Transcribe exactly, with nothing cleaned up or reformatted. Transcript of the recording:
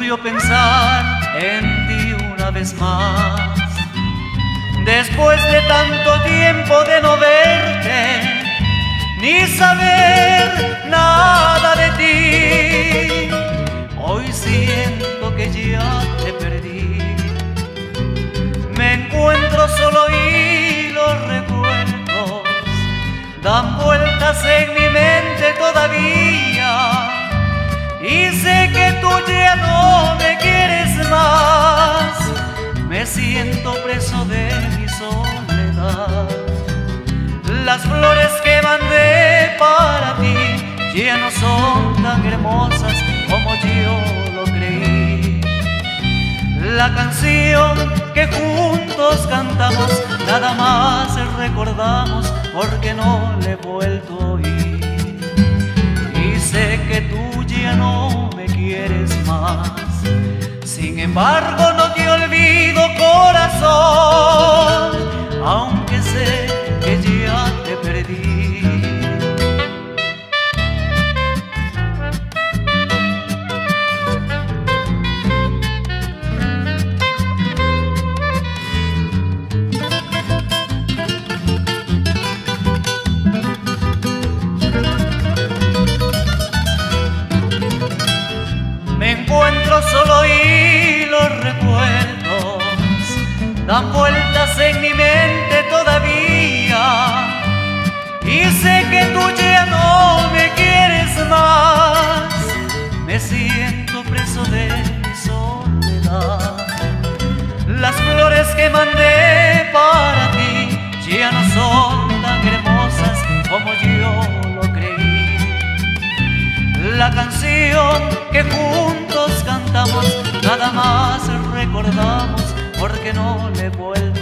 ocurrió pensar en ti una vez más. Después de tanto tiempo de no verte, ni saber nada de ti, hoy siento que ya te perdí. Me encuentro solo y los recuerdos dan vueltas en mi mente todavía, y sé que tú ya no me quieres más. Me siento preso de mi soledad. Las flores que mandé para ti ya no son tan hermosas como yo lo creí. La canción que juntos cantamos nada más recordamos porque no le he vuelto a oír. Y sé que tú ya no me quieres más. Sin embargo no te olvido, corazón, aunque sé que ya te perdí. Me encuentro solo y los recuerdos dan vueltas en mi mente todavía, y sé que tú ya no me quieres más. Me siento preso de mi soledad. Las flores que mandé para ti ya no son tan hermosas como yo lo creí. La canción que juntos cantamos nada más recordamos porque no le he vuelto